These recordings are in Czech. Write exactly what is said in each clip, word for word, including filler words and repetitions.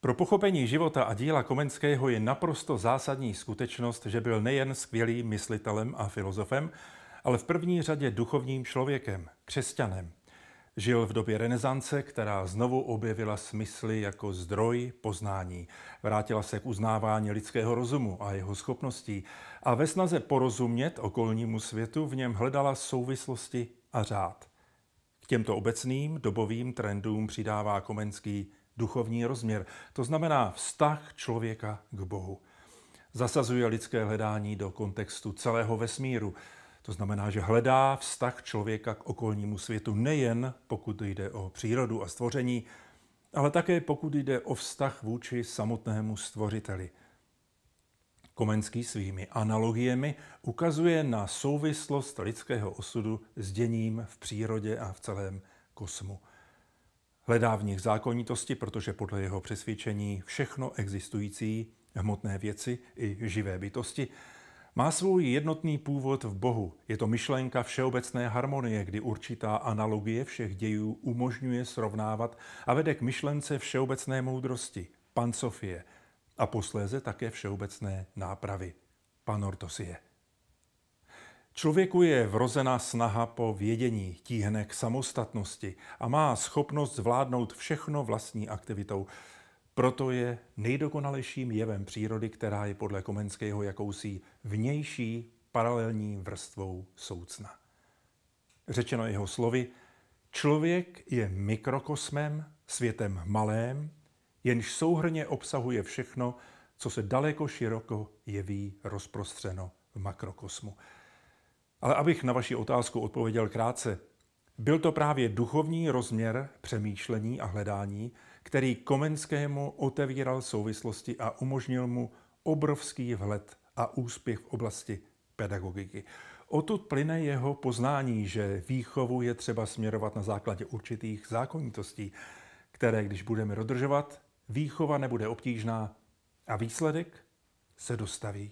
Pro pochopení života a díla Komenského je naprosto zásadní skutečnost, že byl nejen skvělým myslitelem a filozofem, ale v první řadě duchovním člověkem, křesťanem. Žil v době renesance, která znovu objevila smysly jako zdroj poznání. Vrátila se k uznávání lidského rozumu a jeho schopností a ve snaze porozumět okolnímu světu v něm hledala souvislosti a řád. K těmto obecným dobovým trendům přidává Komenský duchovní rozměr, to znamená vztah člověka k Bohu. Zasazuje lidské hledání do kontextu celého vesmíru, to znamená, že hledá vztah člověka k okolnímu světu nejen pokud jde o přírodu a stvoření, ale také pokud jde o vztah vůči samotnému stvořiteli. Komenský svými analogiemi ukazuje na souvislost lidského osudu s děním v přírodě a v celém kosmu. Hledá v nich zákonitosti, protože podle jeho přesvědčení všechno existující, hmotné věci i živé bytosti, má svůj jednotný původ v Bohu. Je to myšlenka všeobecné harmonie, kdy určitá analogie všech dějů umožňuje srovnávat a vede k myšlence všeobecné moudrosti, pansofie, a posléze také všeobecné nápravy, panortosie. Člověku je vrozená snaha po vědění, tíhne k samostatnosti a má schopnost zvládnout všechno vlastní aktivitou. Proto je nejdokonalejším jevem přírody, která je podle Komenského jakousi vnější paralelní vrstvou soucna. Řečeno jeho slovy, člověk je mikrokosmem, světem malém, jenž souhrnně obsahuje všechno, co se daleko široko jeví rozprostřeno v makrokosmu. Ale abych na vaši otázku odpověděl krátce, byl to právě duchovní rozměr přemýšlení a hledání, který Komenskému otevíral souvislosti a umožnil mu obrovský vhled a úspěch v oblasti pedagogiky. Odtud plyne jeho poznání, že výchovu je třeba směrovat na základě určitých zákonitostí, které, když budeme dodržovat, výchova nebude obtížná a výsledek se dostaví.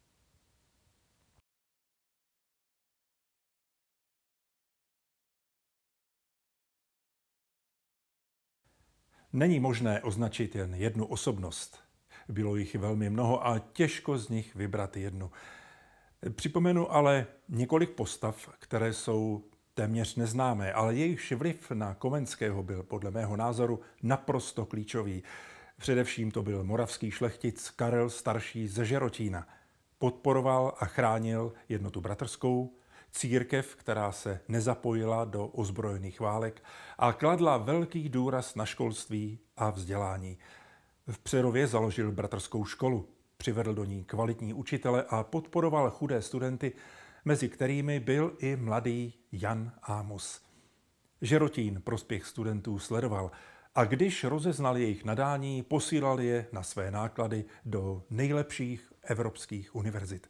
Není možné označit jen jednu osobnost. Bylo jich velmi mnoho a těžko z nich vybrat jednu. Připomenu ale několik postav, které jsou téměř neznámé, ale jejichž vliv na Komenského byl podle mého názoru naprosto klíčový. Především to byl moravský šlechtic Karel starší ze Žerotína. Podporoval a chránil jednotu bratrskou, církev, která se nezapojila do ozbrojených válek a kladla velký důraz na školství a vzdělání. V Přerově založil bratrskou školu, přivedl do ní kvalitní učitele a podporoval chudé studenty, mezi kterými byl i mladý Jan Amos. Žerotín prospěch studentů sledoval a když rozeznal jejich nadání, posílal je na své náklady do nejlepších evropských univerzit.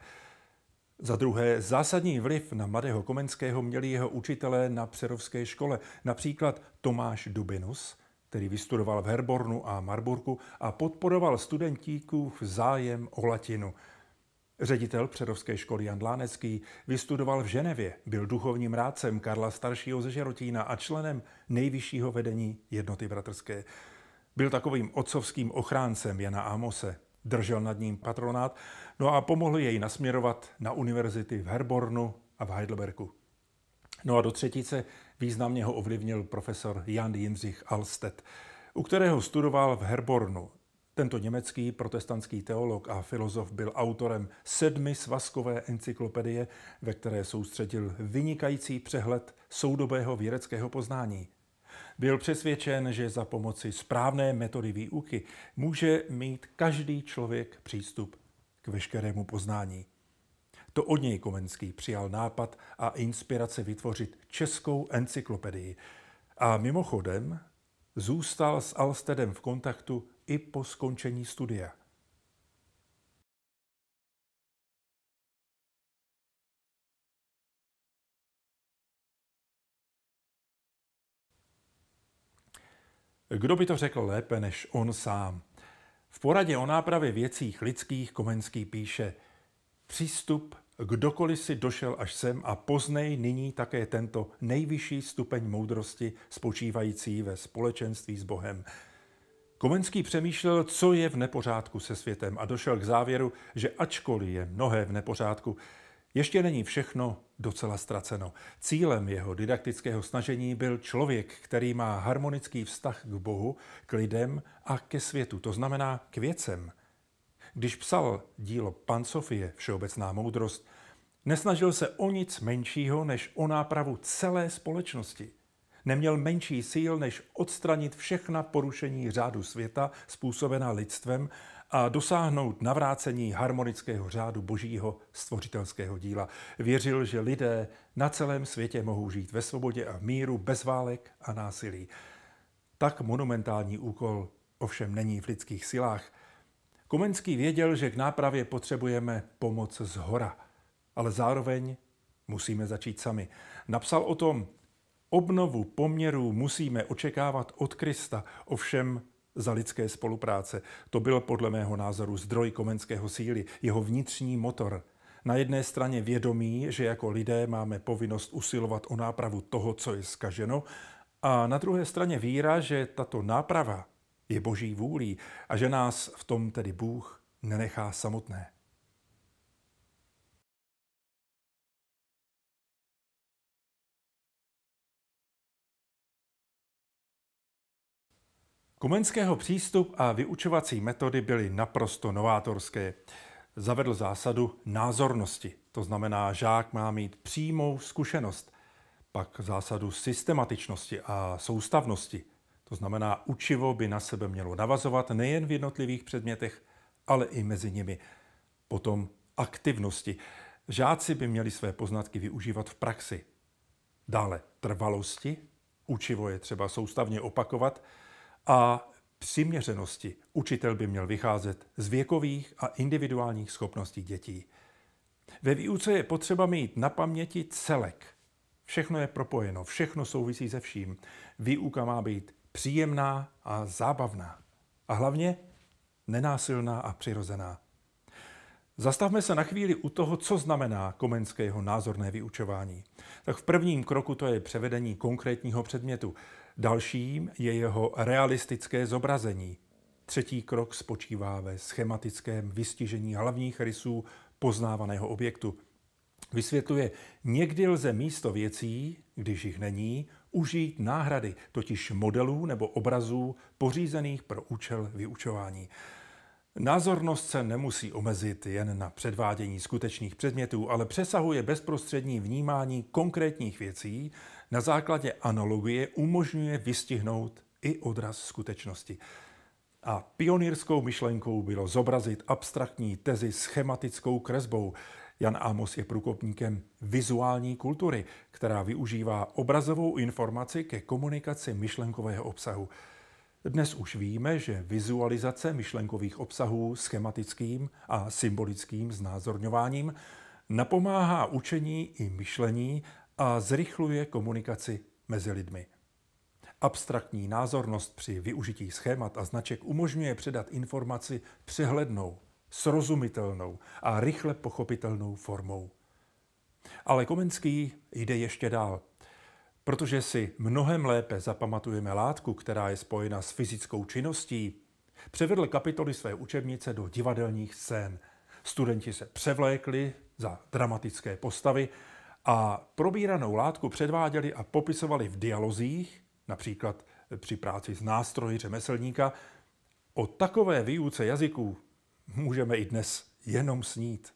Za druhé, zásadní vliv na mladého Komenského měli jeho učitelé na přerovské škole, například Tomáš Dubinus, který vystudoval v Herbornu a Marburku a podporoval studentíkův zájem o latinu. Ředitel přerovské školy Jan Lánecký vystudoval v Ženevě, byl duchovním rádcem Karla staršího ze Žerotína a členem nejvyššího vedení jednoty bratrské. Byl takovým otcovským ochráncem Jana Amose. Držel nad ním patronát, no a pomohl jej nasměrovat na univerzity v Herbornu a v Heidelbergu. No a do třetice významně ho ovlivnil profesor Jan Jindřich Alstedt, u kterého studoval v Herbornu. Tento německý protestantský teolog a filozof byl autorem sedmi svazkové encyklopedie, ve které soustředil vynikající přehled soudobého vědeckého poznání. Byl přesvědčen, že za pomoci správné metody výuky může mít každý člověk přístup k veškerému poznání. To od něj Komenský přijal nápad a inspiraci vytvořit českou encyklopedii. A mimochodem zůstal s Alstedem v kontaktu i po skončení studia. Kdo by to řekl lépe než on sám? V poradě o nápravě věcích lidských Komenský píše: přístup, kdokoliv si došel až sem a poznej nyní také tento nejvyšší stupeň moudrosti spočívající ve společenství s Bohem. Komenský přemýšlel, co je v nepořádku se světem a došel k závěru, že ačkoliv je mnohé v nepořádku, ještě není všechno docela ztraceno. Cílem jeho didaktického snažení byl člověk, který má harmonický vztah k Bohu, k lidem a ke světu, to znamená k věcem. Když psal dílo Pan Sofie, Všeobecná moudrost, nesnažil se o nic menšího než o nápravu celé společnosti. Neměl menší síl, než odstranit všechna porušení řádu světa způsobená lidstvem a dosáhnout navrácení harmonického řádu božího stvořitelského díla. Věřil, že lidé na celém světě mohou žít ve svobodě a v míru, bez válek a násilí. Tak monumentální úkol ovšem není v lidských silách. Komenský věděl, že k nápravě potřebujeme pomoc zhora, ale zároveň musíme začít sami. Napsal o tom: obnovu poměrů musíme očekávat od Krista, ovšem za lidské spolupráce. To byl podle mého názoru zdroj Komenského síly, jeho vnitřní motor. Na jedné straně vědomí, že jako lidé máme povinnost usilovat o nápravu toho, co je zkaženo, a na druhé straně víra, že tato náprava je boží vůlí a že nás v tom tedy Bůh nenechá samotné. Komenského přístup a vyučovací metody byly naprosto novátorské. Zavedl zásadu názornosti, to znamená, žák má mít přímou zkušenost, pak zásadu systematičnosti a soustavnosti, to znamená, učivo by na sebe mělo navazovat nejen v jednotlivých předmětech, ale i mezi nimi. Potom aktivnosti. Žáci by měli své poznatky využívat v praxi. Dále trvalosti, učivo je třeba soustavně opakovat, a přiměřenosti. Učitel by měl vycházet z věkových a individuálních schopností dětí. Ve výuce je potřeba mít na paměti celek. Všechno je propojeno, všechno souvisí se vším. Výuka má být příjemná a zábavná. A hlavně nenásilná a přirozená. Zastavme se na chvíli u toho, co znamená Komenského názorné vyučování. Tak v prvním kroku to je převedení konkrétního předmětu. Dalším je jeho realistické zobrazení. Třetí krok spočívá ve schematickém vystižení hlavních rysů poznávaného objektu. Vysvětluje, někdy lze místo věcí, když jich není, užít náhrady, totiž modelů nebo obrazů pořízených pro účel vyučování. Názornost se nemusí omezit jen na předvádění skutečných předmětů, ale přesahuje bezprostřední vnímání konkrétních věcí, na základě analogie umožňuje vystihnout i odraz skutečnosti. A pionýrskou myšlenkou bylo zobrazit abstraktní tezi schematickou kresbou. Jan Amos je průkopníkem vizuální kultury, která využívá obrazovou informaci ke komunikaci myšlenkového obsahu. Dnes už víme, že vizualizace myšlenkových obsahů schematickým a symbolickým znázorňováním napomáhá učení i myšlení a zrychluje komunikaci mezi lidmi. Abstraktní názornost při využití schémat a značek umožňuje předat informaci přehlednou, srozumitelnou a rychle pochopitelnou formou. Ale Komenský jde ještě dál. Protože si mnohem lépe zapamatujeme látku, která je spojena s fyzickou činností, převedl kapitoly své učebnice do divadelních scén. Studenti se převlékli za dramatické postavy a probíranou látku předváděli a popisovali v dialozích, například při práci s nástroji řemeslníka. O takové výuce jazyků můžeme i dnes jenom snít.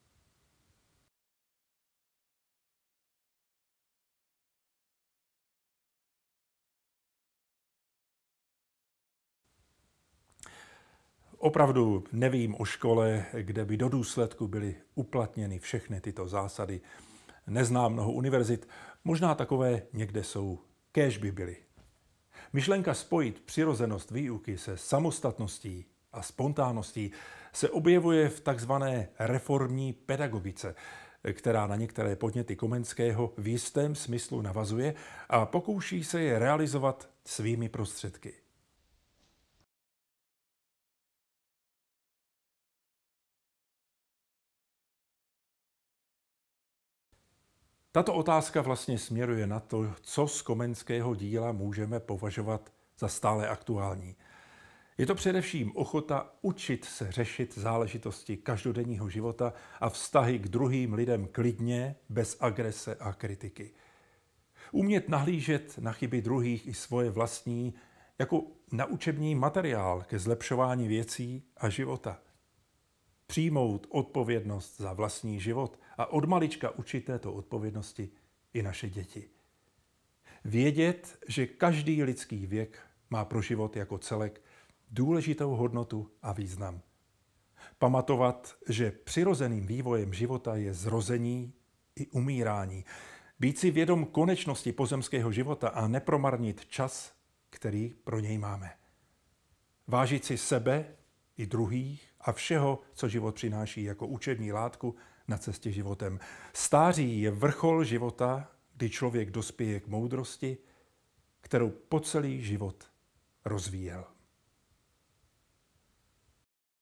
Opravdu nevím o škole, kde by do důsledku byly uplatněny všechny tyto zásady. Neznám mnoho univerzit, možná takové někde jsou, kéž by byly. Myšlenka spojit přirozenost výuky se samostatností a spontánností se objevuje v takzvané reformní pedagogice, která na některé podněty Komenského v jistém smyslu navazuje a pokouší se je realizovat svými prostředky. Tato otázka vlastně směruje na to, co z Komenského díla můžeme považovat za stále aktuální. Je to především ochota učit se řešit záležitosti každodenního života a vztahy k druhým lidem klidně, bez agrese a kritiky. Umět nahlížet na chyby druhých i svoje vlastní jako na učební materiál ke zlepšování věcí a života. Přijmout odpovědnost za vlastní život a od malička učit této odpovědnosti i naše děti. Vědět, že každý lidský věk má pro život jako celek důležitou hodnotu a význam. Pamatovat, že přirozeným vývojem života je zrození i umírání. Být si vědom konečnosti pozemského života a nepromarnit čas, který pro něj máme. Vážit si sebe i druhých a všeho, co život přináší jako učební látku na cestě životem. Stáří je vrchol života, kdy člověk dospěje k moudrosti, kterou po celý život rozvíjel.